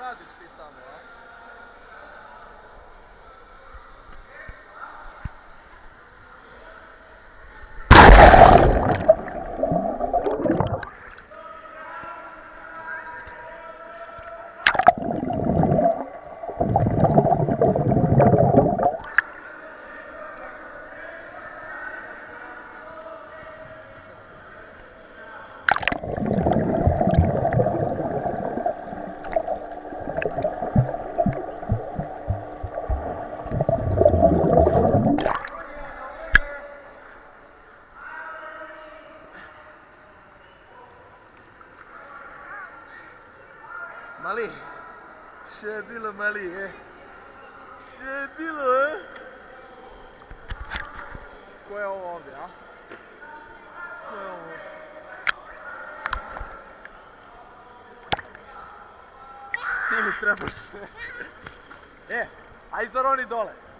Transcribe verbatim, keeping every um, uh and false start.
radiš ti tamo, a? Mali, še je bilo mali, e? Še je bilo, e? Ko je ovo ovdje, a? Ko je ovo? Ti mi trebaš. E, aj zaroni dole.